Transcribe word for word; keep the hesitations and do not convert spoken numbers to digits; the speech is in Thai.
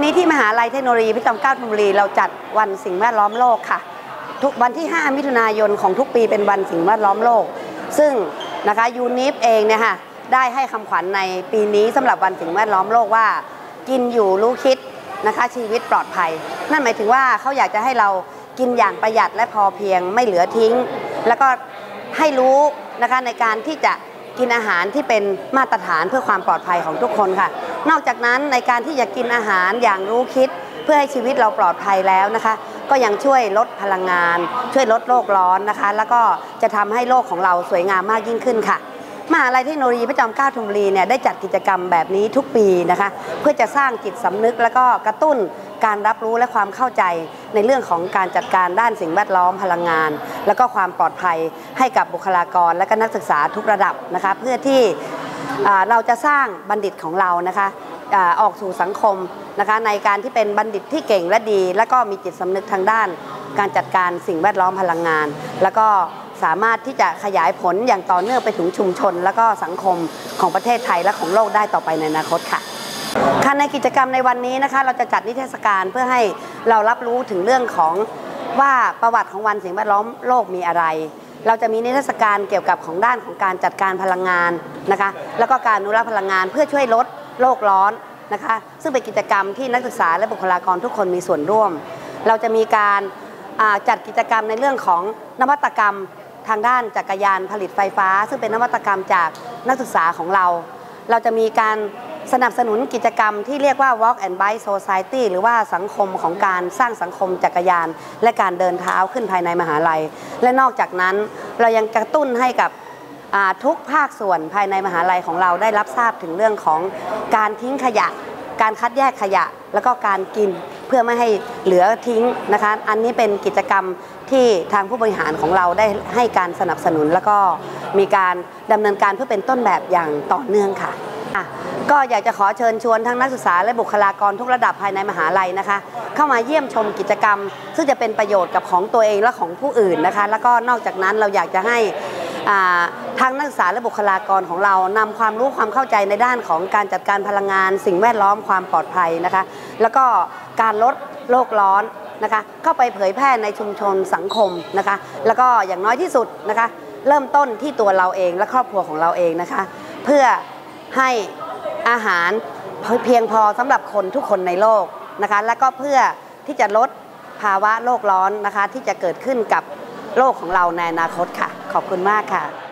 นี้ที่มหาลัยเทคโนโลยีพระจอมเกล้าธนบุรีเราจัดวันสิ่งแวดล้อมโลกค่ะทุกวันที่ห้ามิถุนายนของทุกปีเป็นวันสิ่งแวดล้อมโลกซึ่งนะคะยูนิฟเองเนี่ยค่ะได้ให้คำขวัญในปีนี้สำหรับวันสิ่งแวดล้อมโลกว่ากินอยู่รู้คิดนะคะชีวิตปลอดภัยนั่นหมายถึงว่าเขาอยากจะให้เรากินอย่างประหยัดและพอเพียงไม่เหลือทิ้งแล้วก็ให้รู้นะคะในการที่จะกินอาหารที่เป็นมาตรฐานเพื่อความปลอดภัยของทุกคนค่ะนอกจากนั้นในการที่จะกินอาหารอย่างรู้คิดเพื่อให้ชีวิตเราปลอดภัยแล้วนะคะก็ยังช่วยลดพลังงานช่วยลดโลกร้อนนะคะแล้วก็จะทำให้โลกของเราสวยงามมากยิ่งขึ้นค่ะมหาลัยเทคโนโลยีพระจอมเกล้าธนบุรีเนี่ยได้จัดกิจกรรมแบบนี้ทุกปีนะคะเพื่อจะสร้างจิตสำนึกแล้วก็กระตุ้นการรับรู้และความเข้าใจในเรื่องของการจัดการด้านสิ่งแวดล้อมพลังงานแล้วก็ความปลอดภัยให้กับบุคลากรและก็นักศึกษาทุกระดับนะคะเพื่อที่เราจะสร้างบัณฑิตของเรานะคะออกสู่สังคมนะคะในการที่เป็นบัณฑิตที่เก่งและดีและก็มีจิตสำนึกทางด้านการจัดการสิ่งแวดล้อมพลังงานแล้วก็สามารถที่จะขยายผลอย่างต่อเนื่องไปถึงชุมชนและก็สังคมของประเทศไทยและของโลกได้ต่อไปในอนาคตค่ะค่ะในกิจกรรมในวันนี้นะคะเราจะจัดนิทรรศการเพื่อให้เรารับรู้ถึงเรื่องของว่าประวัติของวันสิ่งแวดล้อมโลกมีอะไรเราจะมีนิทรรศการเกี่ยวกับของด้านของการจัดการพลังงานนะคะแล้วก็การอนุรักษ์พลังงานเพื่อช่วยลดโลกร้อนนะคะซึ่งเป็นกิจกรรมที่นักศึกษาและบุคลากรทุกคนมีส่วนร่วมเราจะมีการจัดกิจกรรมในเรื่องของนวัตกรรมทางด้านจักรยานผลิตไฟฟ้าซึ่งเป็นนวัตกรรมจากนักศึกษาของเราเราจะมีการสนับสนุนกิจกรรมที่เรียกว่า Walk and Bike Society หรือว่าสังคมของการสร้างสังคมจักรยานและการเดินเท้าขึ้นภายในมหาลัยและนอกจากนั้นเรายังกระตุ้นให้กับทุกภาคส่วนภายในมหาลัยของเราได้รับทราบถึงเรื่องของการทิ้งขยะการคัดแยกขยะแล้วก็การกินเพื่อไม่ให้เหลือทิ้งนะคะอันนี้เป็นกิจกรรมที่ทางผู้บริหารของเราได้ให้การสนับสนุนแล้วก็มีการดำเนินการเพื่อเป็นต้นแบบอย่างต่อเนื่องค่ะก็อยากจะขอเชิญชวนทั้งนักศึกษาและบุคลากรทุกระดับภายในมหาลัยนะคะเข้ามาเยี่ยมชมกิจกรรมซึ่งจะเป็นประโยชน์กับของตัวเองและของผู้อื่นนะคะแล้วก็นอกจากนั้นเราอยากจะให้ทางนักศึกษาและบุคลากรของเรานำความรู้ความเข้าใจในด้านของการจัดการพลังงานสิ่งแวดล้อมความปลอดภัยนะคะแล้วก็การลดโลกร้อนนะคะเข้าไปเผยแพร่ในชุมชนสังคมนะคะแล้วก็อย่างน้อยที่สุดนะคะเริ่มต้นที่ตัวเราเองและครอบครัวของเราเองนะคะเพื่อให้อาหารเพียงพอสำหรับคนทุกคนในโลกนะคะและก็เพื่อที่จะลดภาวะโลกร้อนนะคะที่จะเกิดขึ้นกับโลกของเราในอนาคตค่ะขอบคุณมากค่ะ